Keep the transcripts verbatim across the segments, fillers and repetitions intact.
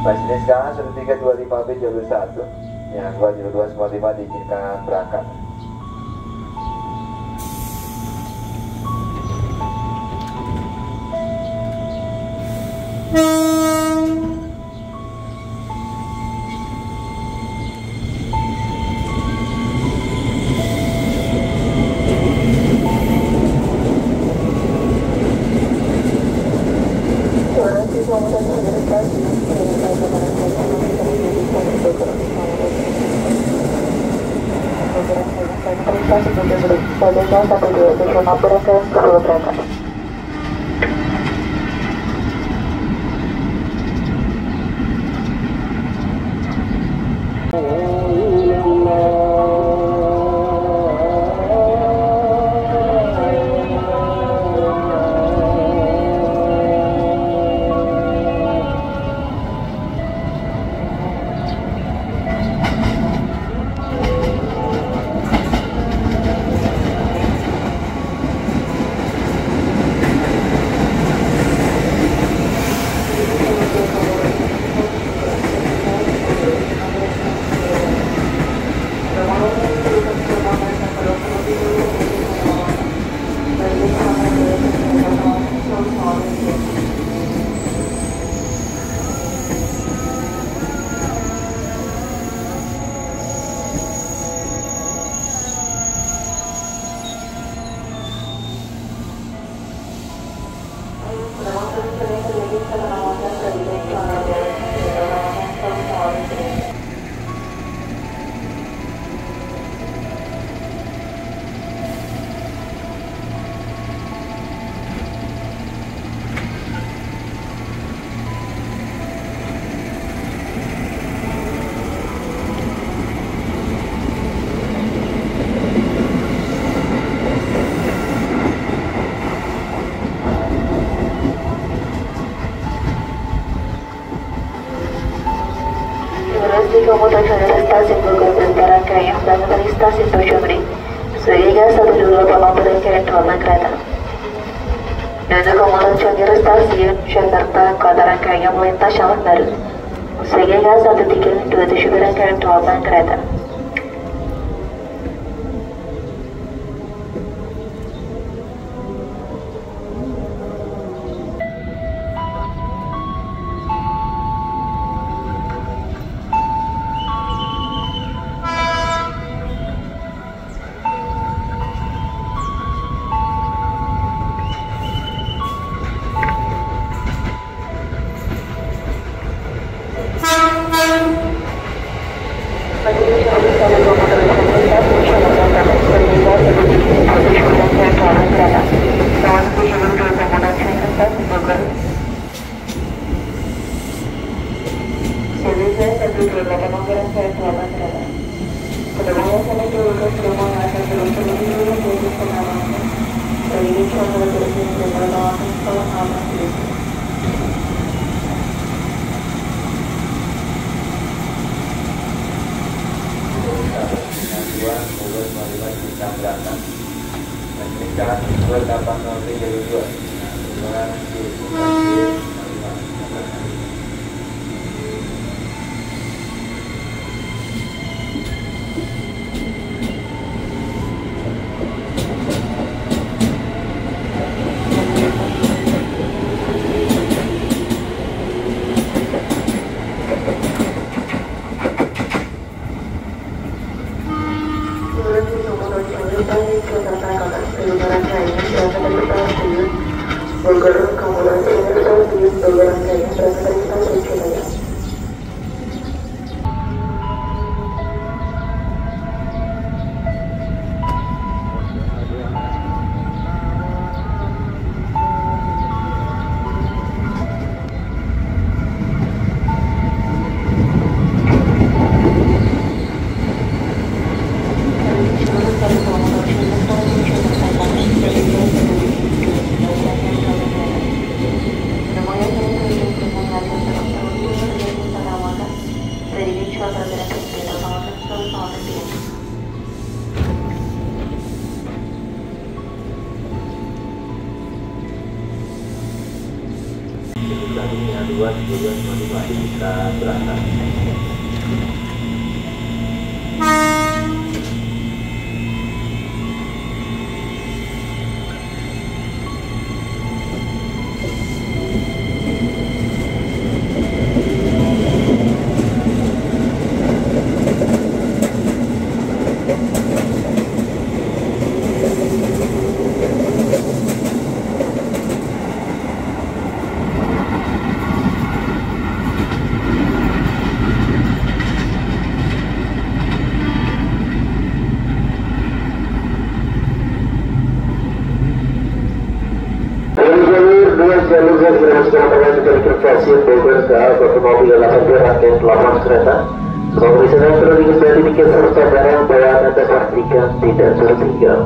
Masinis K A satu tiga dua lima B jalur satu yang dua nol dua sembilan lima diizinkan berangkat. Komutasi dari stasiun Bogor dan Barangkaya dan dari stasiun Bojonegoro sehingga satu dua delapan berangkaian dua kereta. Dan komutasi dari stasiun Jakarta Kota Rangkaya melintas Jalan Baru sehingga satu tiga dua tujuh berangkaian dua kereta. selanjutnya dua tujuh belas lima puluh lima dibuka berangkat. Jalur yang berhasil dari stasiun Bogor ke arah Kota Mobil delapan rangkaian delapan kereta. Semua perjalanan perlu diketahui tiket serta barang bawaan Anda pastikan tidak tertinggal.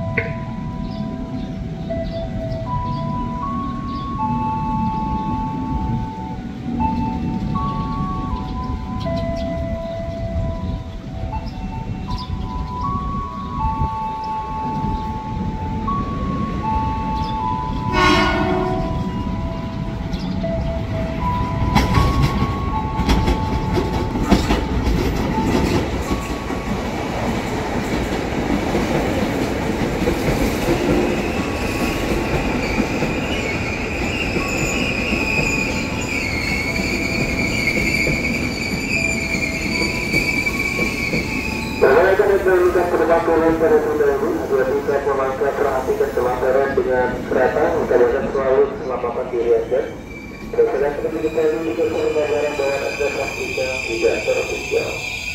Melakukan penerbangan pada tunda ini, dua tiga pemangkat perhatikan pelanggaran dengan kereta, utamakan selalu keselamatan diri Anda. Berdasarkan pendidikan ini, keselamatan bawaan Anda pastikan tidak tertinggal.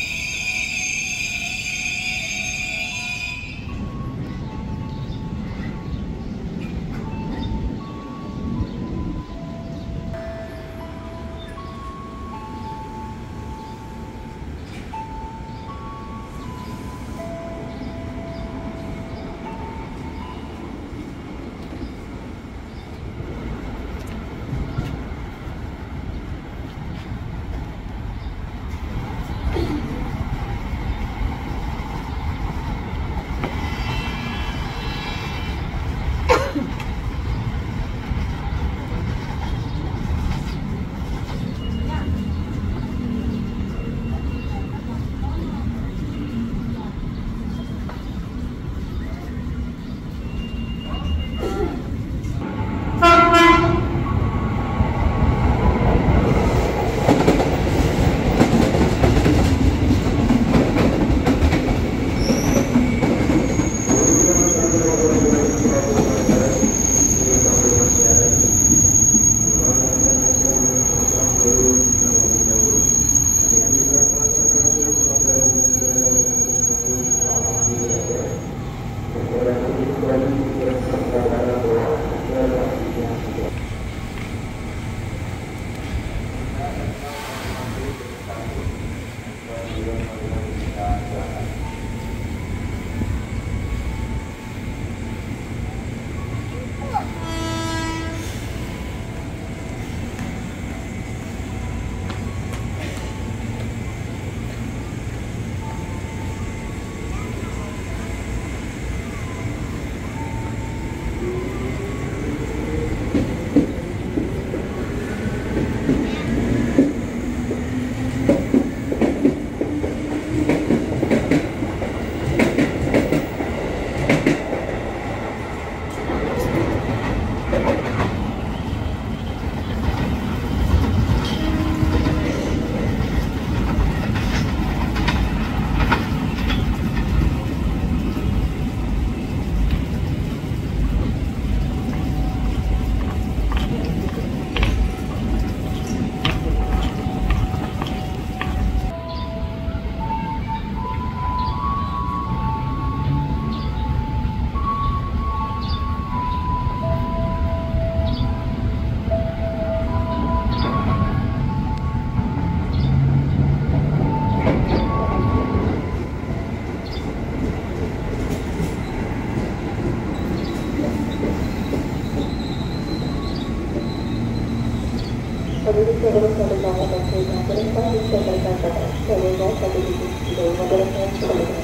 Penduduk terus berbangun dan sehingga berintah bisa berkata sehingga satu titik dari modelnya sebelumnya.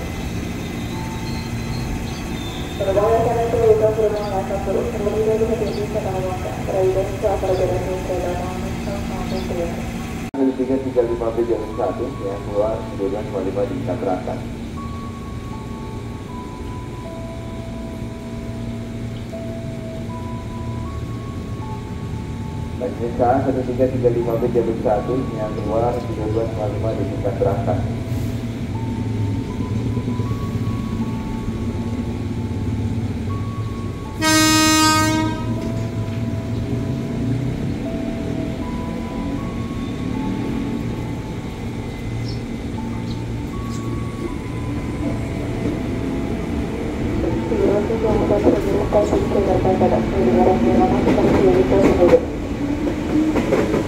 Penerbangan karena keluarga rumah masa terus kemudian juga bisa melakukan perayaan setelah perjalanan kereta tiga tiga lima B jalur satu yang keluar dua dua lima lima di Cakrakan. Lanjutnya satu tiga tiga lima B jalur satu yang keluar dua dua lima lima di Cakrakan. Stasiun Jakarta pada pendengaran yang akan terjadi tersebut.